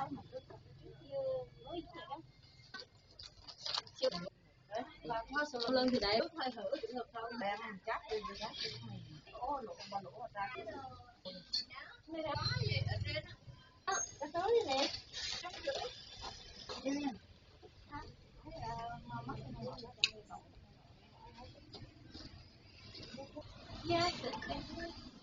Và hoa sầu lưng thì đấy hơi thở cũng được đâu bé mình chắc đi chắc ô lỗ ba lỗ ta đây đó ở trên cái tới đi nè yeah